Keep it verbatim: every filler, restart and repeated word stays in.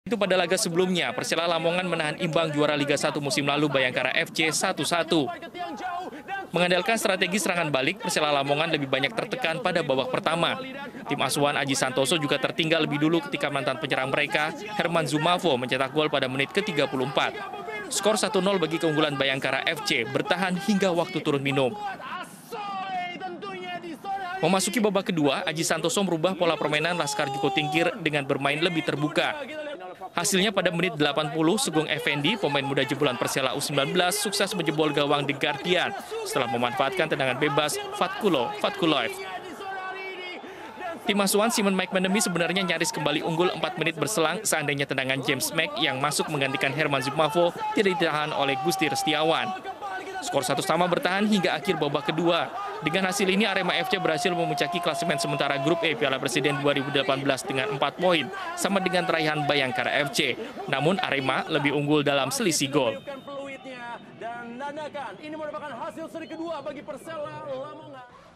Itu pada laga sebelumnya, Persela Lamongan menahan imbang juara Liga satu musim lalu Bayangkara F C satu satu. Mengandalkan strategi serangan balik, Persela Lamongan lebih banyak tertekan pada babak pertama. Tim asuhan Aji Santoso juga tertinggal lebih dulu ketika mantan penyerang mereka, Herman Zumafo, mencetak gol pada menit ke tiga puluh empat. Skor satu nol bagi keunggulan Bayangkara F C bertahan hingga waktu turun minum. Memasuki babak kedua, Aji Santoso merubah pola permainan Laskar Joko Tingkir dengan bermain lebih terbuka. Hasilnya pada menit delapan puluh, Sugeng Effendi, pemain muda jebolan Persela U sembilan belas, sukses menjebol gawang The Guardian setelah memanfaatkan tendangan bebas Fatkulo Fatkuloev. Tim asuhan Simon McManamy sebenarnya nyaris kembali unggul empat menit berselang seandainya tendangan James Mack yang masuk menggantikan Herman Zumafo tidak ditahan oleh Gusti Restiawan. Skor satu sama bertahan hingga akhir babak kedua. Dengan hasil ini, Arema F C berhasil memuncaki klasemen sementara Grup E Piala Presiden dua ribu delapan belas dengan empat poin, sama dengan raihan Bayangkara F C. Namun Arema lebih unggul dalam selisih gol. Dan nandakan, ini merupakan hasil seri kedua bagi Persela Lamongan.